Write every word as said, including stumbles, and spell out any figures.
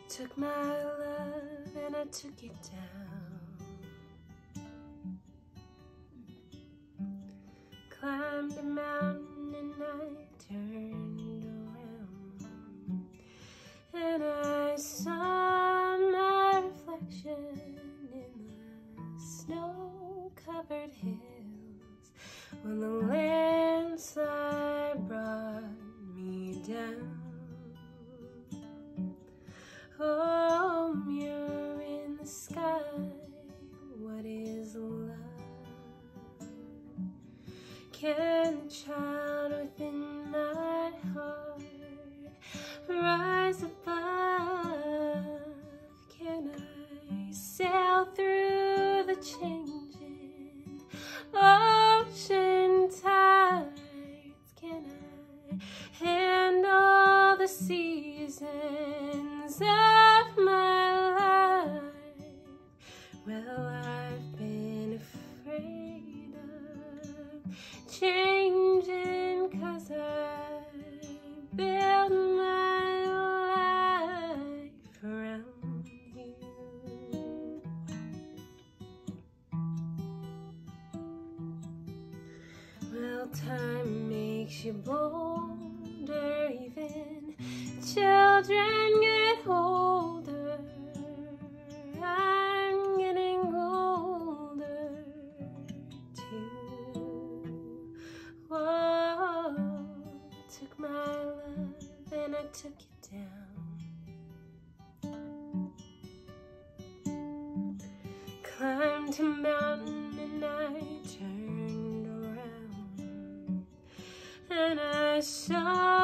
Took my love and I took it down. Climbed a mountain and I turned around, and I saw my reflection in the snow-covered hills when the landslide brought me down. Oh, mirror in the sky, what is love? Can the child within my heart rise above? Can I sail through the changing ocean tides? Can I handle the seasons of my life? Well, I've been afraid of changing, 'cause I build my life around you. Well, time makes you bolder, even children get older. I'm getting older too. Whoa, took my love and I took it down. Climbed a mountain and I turned around, and I saw